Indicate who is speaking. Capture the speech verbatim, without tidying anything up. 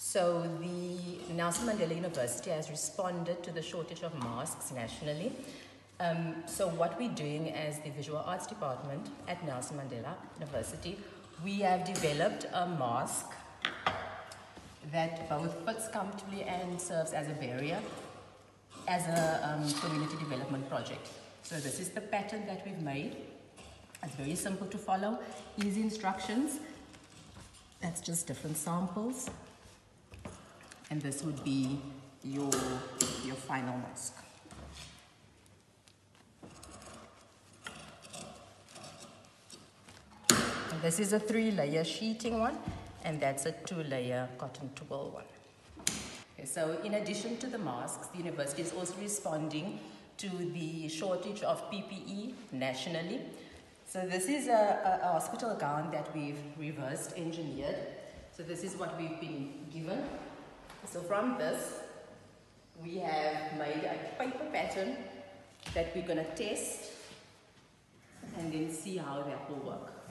Speaker 1: So the Nelson Mandela University has responded to the shortage of masks nationally. Um, so what we're doing as the Visual Arts Department at Nelson Mandela University, we have developed a mask that both fits comfortably and serves as a barrier as a um, community development project. So this is the pattern that we've made. It's very simple to follow, easy instructions. That's just different samples. And this would be your, your final mask. And this is a three-layer sheeting one, and that's a two-layer cotton twill one. Okay, so in addition to the masks, the university is also responding to the shortage of P P E nationally. So this is a, a, a hospital gown that we've reversed engineered. So this is what we've been given. So from this, we have made a paper pattern that we're going to test and then see how that will work.